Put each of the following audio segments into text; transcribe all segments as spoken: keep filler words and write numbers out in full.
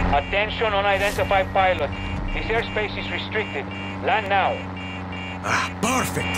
Attention unidentified pilot. This airspace is restricted. Land now. Ah, perfect!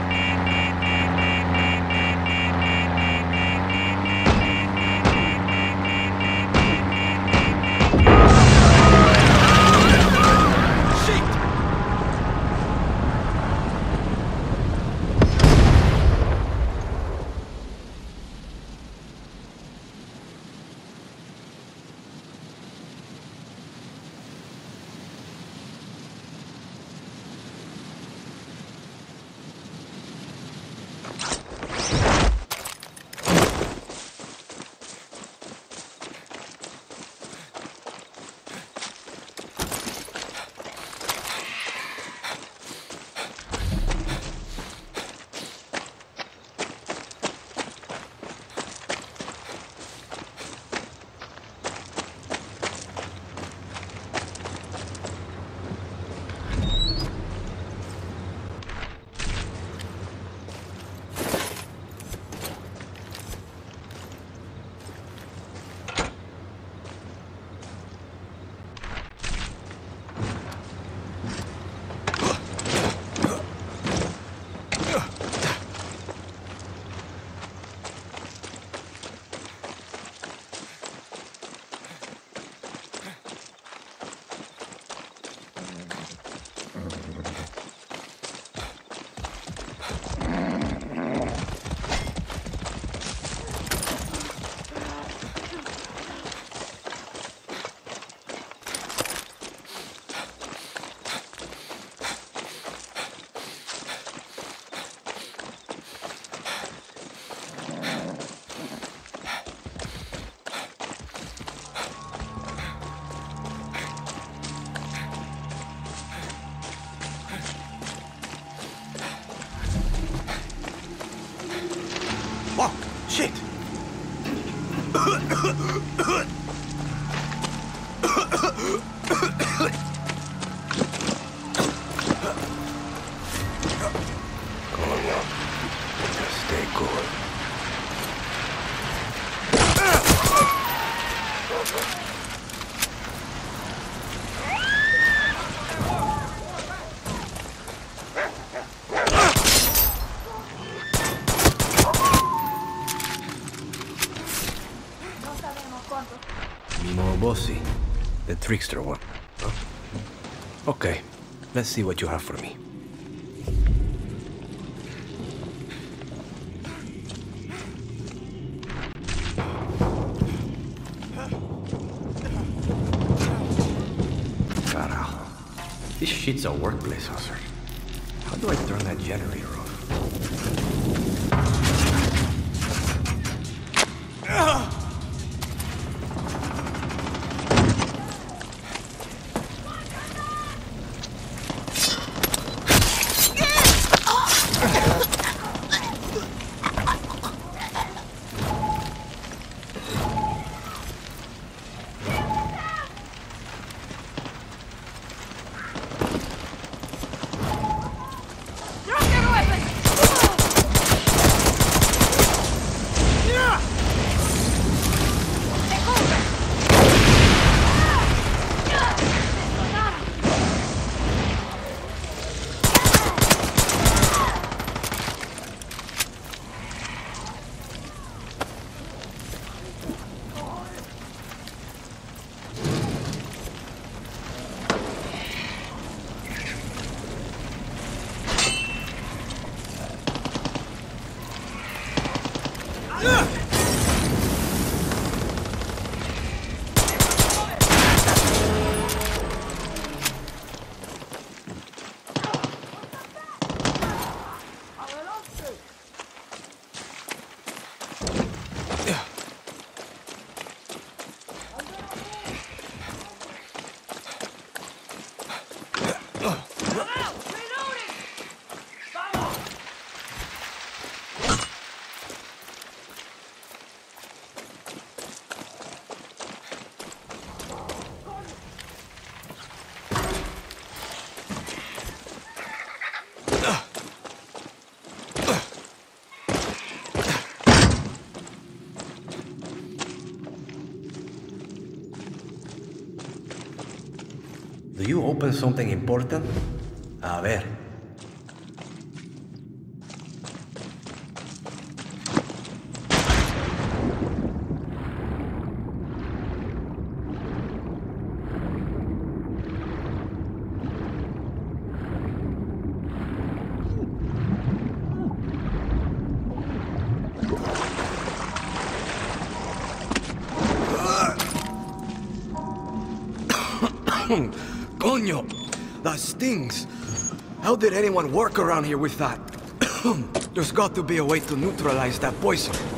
Shit! Coño. Stay cool. Mimo Bossi, the trickster one. Huh? Okay, let's see what you have for me. Carajo. This shit's a workplace hazard. How do I turn that generator off? Do you open something important? A ver. Coño! That stings! How did anyone work around here with that? There's got to be a way to neutralize that poison.